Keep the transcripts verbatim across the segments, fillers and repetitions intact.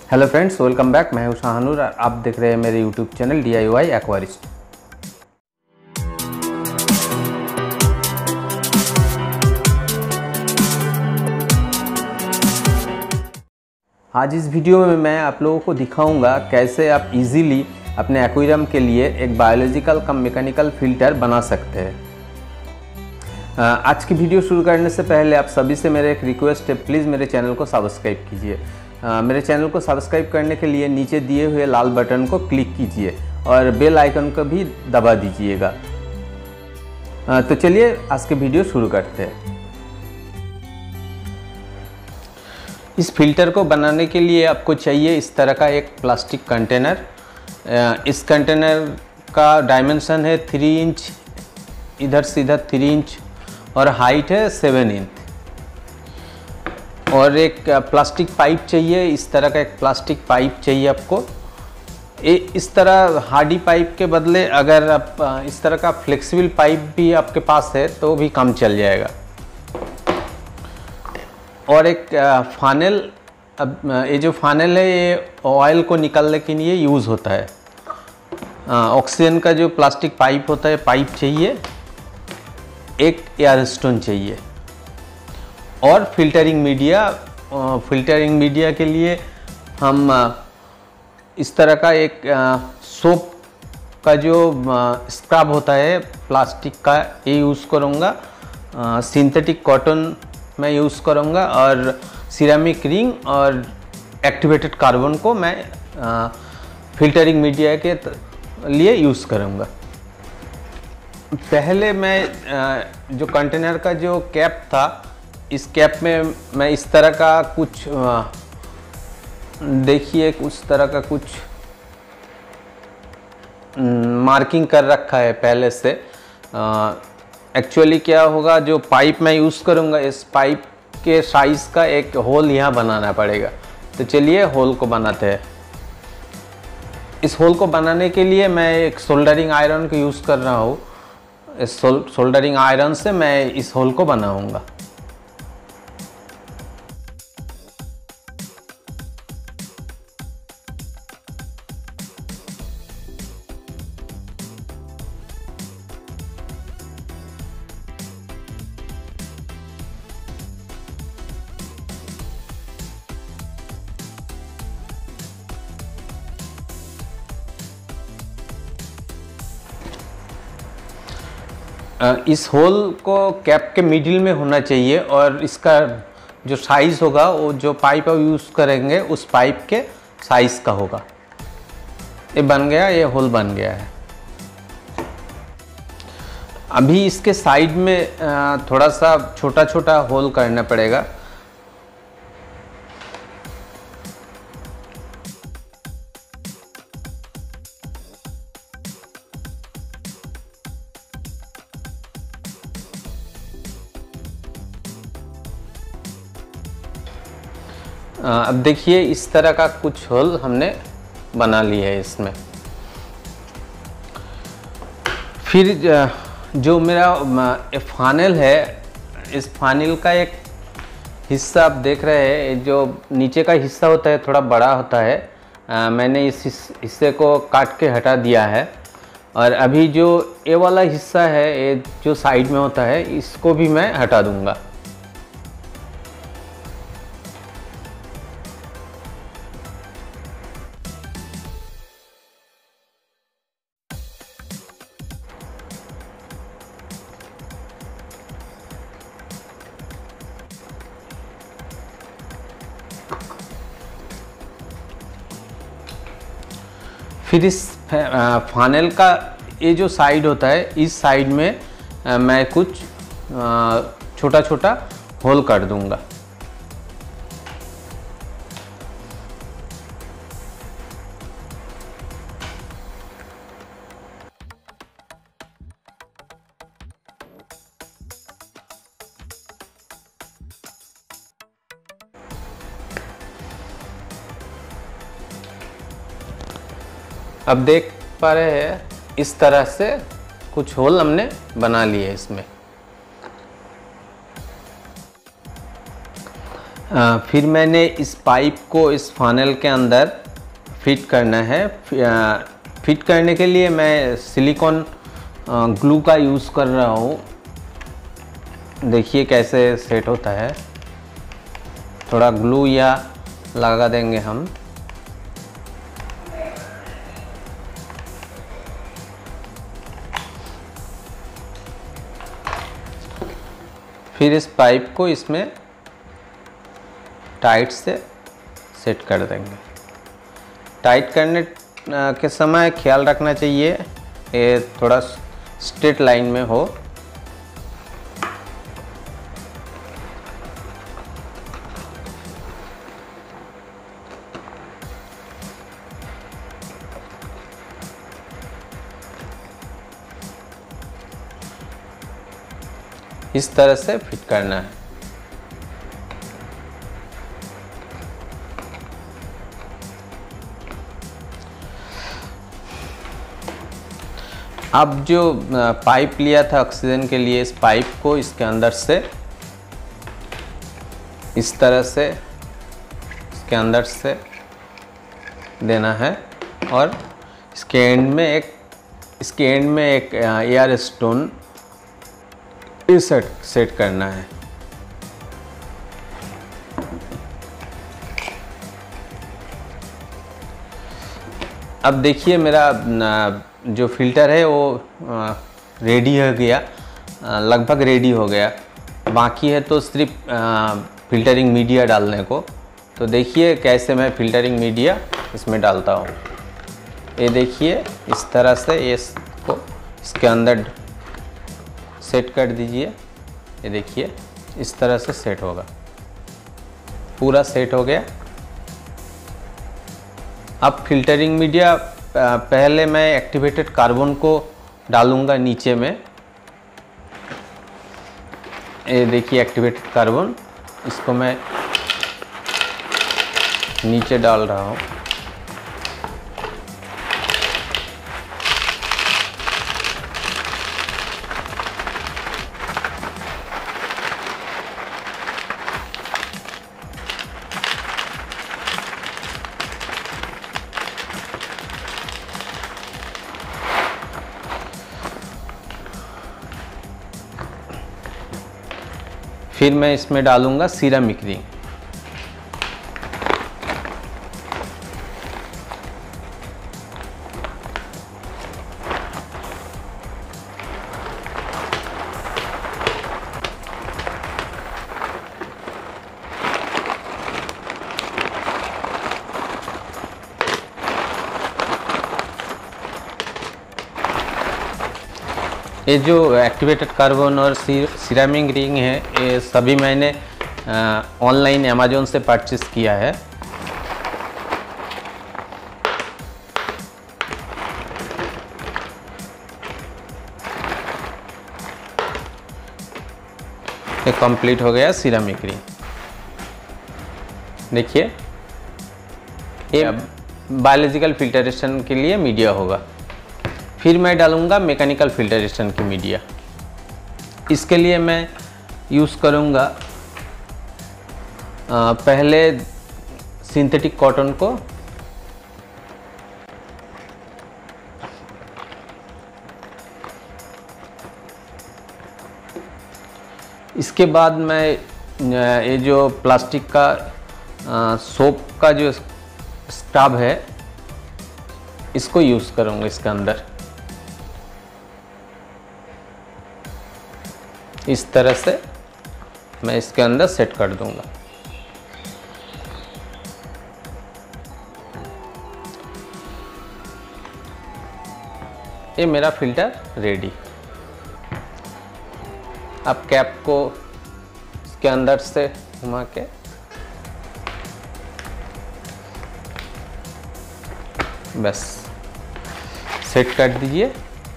Hello friends, welcome back. मैं हूं शाहनूर और आप देख रहे हैं मेरे YouTube channel D I Y aquarist. आज इस वीडियो में मैं आप लोगों को दिखाऊंगा कैसे आप इजीली अपने एक्वेरियम के लिए एक बायोलॉजिकल कम मैकेनिकल फिल्टर बना सकते हैं। आज की वीडियो शुरू करने से पहले आप सभी से मेरा एक रिक्वेस्ट है, प्लीज़ मेरे चैनल को सब्सक्राइब कीजिए। Uh, मेरे चैनल को सब्सक्राइब करने के लिए नीचे दिए हुए लाल बटन को क्लिक कीजिए और बेल आइकन को भी दबा दीजिएगा। uh, तो चलिए आज के वीडियो शुरू करते हैं। इस फिल्टर को बनाने के लिए आपको चाहिए इस तरह का एक प्लास्टिक कंटेनर। uh, इस कंटेनर का डायमेंशन है थ्री इंच, इधर से इधर थ्री इंच और हाइट है सेवन इंच। और एक प्लास्टिक पाइप चाहिए, इस तरह का एक प्लास्टिक पाइप चाहिए आपको। ए, इस तरह हार्डी पाइप के बदले अगर आप इस तरह का फ्लेक्सिबल पाइप भी आपके पास है तो भी काम चल जाएगा। और एक फानेल, अब ये जो फानेल है ये ऑयल को निकालने के लिए यूज़ होता है। ऑक्सीजन का जो प्लास्टिक पाइप होता है, पाइप चाहिए। एक एयर स्टोन चाहिए और फिल्टरिंग मीडिया। फिल्टरिंग मीडिया के लिए हम इस तरह का एक सोप का जो स्क्रब होता है प्लास्टिक का, ये यूज़ करूँगा। सिंथेटिक कॉटन मैं यूज़ करूँगा और सिरेमिक रिंग और एक्टिवेटेड कार्बन को मैं फिल्टरिंग मीडिया के लिए यूज़ करूँगा। पहले मैं जो कंटेनर का जो कैप था, इस कैप में मैं इस तरह का कुछ, देखिए उस तरह का कुछ मार्किंग कर रखा है पहले से। एक्चुअली क्या होगा, जो पाइप मैं यूज़ करूँगा इस पाइप के साइज़ का एक होल यहाँ बनाना पड़ेगा। तो चलिए होल को बनाते हैं। इस होल को बनाने के लिए मैं एक सोल्डरिंग आयरन को यूज़ कर रहा हूँ। इस सोल्डरिंग आयरन से मैं इस होल को बनाऊँगा। इस होल को कैप के मिडिल में होना चाहिए और इसका जो साइज़ होगा वो जो पाइप आप यूज़ करेंगे उस पाइप के साइज़ का होगा। ये बन गया, ये होल बन गया है। अभी इसके साइड में थोड़ा सा छोटा छोटा होल करना पड़ेगा। अब देखिए इस तरह का कुछ होल हमने बना लिया है इसमें। फिर जो मेरा फानेल है, इस फानेल का एक हिस्सा आप देख रहे हैं, जो नीचे का हिस्सा होता है थोड़ा बड़ा होता है। आ, मैंने इस हिस्से को काट के हटा दिया है और अभी जो ये वाला हिस्सा है, ये जो साइड में होता है, इसको भी मैं हटा दूंगा। फिर इस फानेल का ये जो साइड होता है, इस साइड में मैं कुछ छोटा छोटा होल कर दूंगा। अब देख पा रहे हैं इस तरह से कुछ होल हमने बना लिए इसमें। आ, फिर मैंने इस पाइप को इस फानल के अंदर फिट करना है। आ, फिट करने के लिए मैं सिलिकॉन ग्लू का यूज़ कर रहा हूँ। देखिए कैसे सेट होता है। थोड़ा ग्लू या लगा देंगे हम। फिर इस पाइप को इसमें टाइट से सेट कर देंगे। टाइट करने के समय ख्याल रखना चाहिए ये थोड़ा स्ट्रेट लाइन में हो। इस तरह से फिट करना है। अब जो पाइप लिया था ऑक्सीजन के लिए, इस पाइप को इसके अंदर से इस तरह से इसके अंदर से देना है और इसके एंड में एक इसके एंड में एक एयर स्टोन इस सेट सेट करना है। अब देखिए मेरा जो फिल्टर है वो रेडी हो गया, लगभग रेडी हो गया। बाकी है तो सिर्फ फिल्टरिंग मीडिया डालने को। तो देखिए कैसे मैं फिल्टरिंग मीडिया इसमें डालता हूँ। ये देखिए इस तरह से ये इसको इसके अंदर सेट कर दीजिए। ये देखिए इस तरह से सेट होगा, पूरा सेट हो गया। अब फिल्टरिंग मीडिया पहले मैं एक्टिवेटेड कार्बन को डालूंगा नीचे में। ये देखिए एक्टिवेटेड कार्बन, इसको मैं नीचे डाल रहा हूँ। फिर मैं इसमें डालूंगा सिरेमिक रिंग। ये जो एक्टिवेटेड कार्बन और सिरेमिक रिंग है, ये सभी मैंने ऑनलाइन अमेज़न से परचेस किया है। ये कंप्लीट हो गया सिरेमिक रिंग। देखिए ये बायोलॉजिकल फिल्टरेशन के लिए मीडिया होगा। फिर मैं डालूंगा मैकेनिकल फिल्टरेशन की मीडिया। इसके लिए मैं यूज़ करूंगा पहले सिंथेटिक कॉटन को इसके बाद मैं ये जो प्लास्टिक का सोप का जो स्क्रब है इसको यूज़ करूंगा इसके अंदर। इस तरह से मैं इसके अंदर सेट कर दूंगा। ये मेरा फिल्टर रेडी। अब कैप को इसके अंदर से घुमा के बस सेट कर दीजिए।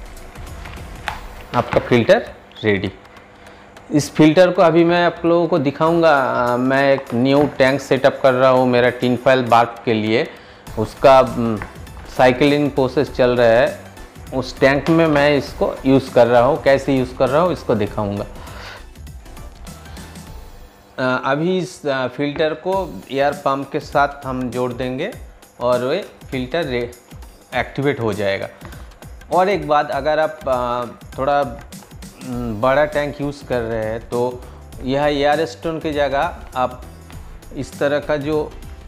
आपका फिल्टर रेडी। इस फिल्टर को अभी मैं आप लोगों को दिखाऊंगा। मैं एक न्यू टैंक सेटअप कर रहा हूँ मेरा टिन फॉयल बार्क के लिए। उसका साइकिलिंग प्रोसेस चल रहा है। उस टैंक में मैं इसको यूज़ कर रहा हूँ। कैसे यूज़ कर रहा हूँ इसको दिखाऊंगा। अभी इस फ़िल्टर को एयर पंप के साथ हम जोड़ देंगे और वे फ़िल्टर एक्टिवेट हो जाएगा। और एक बात, अगर आप थोड़ा बड़ा टैंक यूज़ कर रहे हैं तो यह एयर स्टोन की जगह आप इस तरह का जो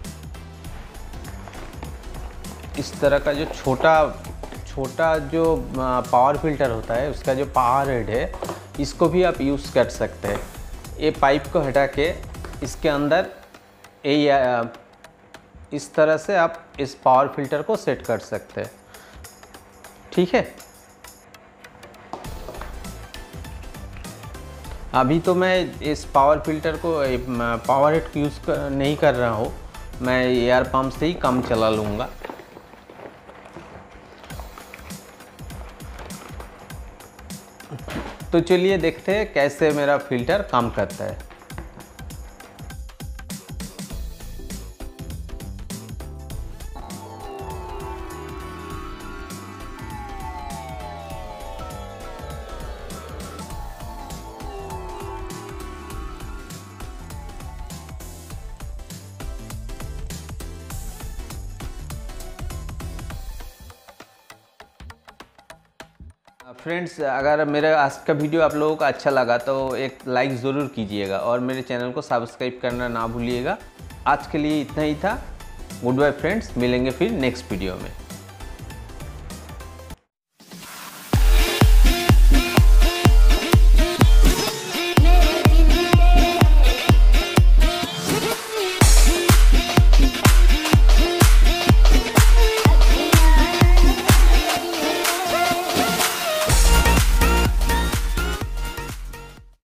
इस तरह का जो छोटा छोटा जो पावर फिल्टर होता है, उसका जो पावर हेड है, इसको भी आप यूज़ कर सकते हैं। ये पाइप को हटा के इसके अंदर ये इस तरह से आप इस पावर फिल्टर को सेट कर सकते हैं। ठीक है, अभी तो मैं इस पावर फिल्टर को पावर हेड को यूज़ कर, नहीं कर रहा हूँ, मैं एयर पंप से ही काम चला लूँगा। तो चलिए देखते हैं कैसे मेरा फ़िल्टर काम करता है। फ्रेंड्स, अगर मेरा आज का वीडियो आप लोगों को अच्छा लगा तो एक लाइक ज़रूर कीजिएगा और मेरे चैनल को सब्सक्राइब करना ना भूलिएगा। आज के लिए इतना ही था। गुड बाय फ्रेंड्स, मिलेंगे फिर नेक्स्ट वीडियो में।